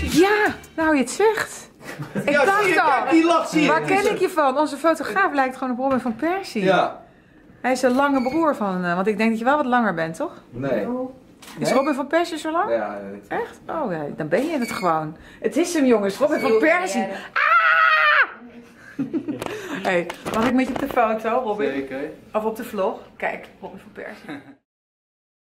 Ja, nou je het zegt. Ik dacht al, die lach zie je. waar ken ik je van? Onze fotograaf lijkt gewoon op Robin van Persie. Ja. Hij is een lange broer van, want ik denk dat je wel wat langer bent, toch? Nee. Is Robin van Persie zo lang? Ja, Echt? Oh ja, dan ben je het gewoon. Het is hem jongens, Robin van Persie. Hey, mag ik met je op de foto, Robin? Zeker. Of op de vlog? Kijk, Robin van Persie.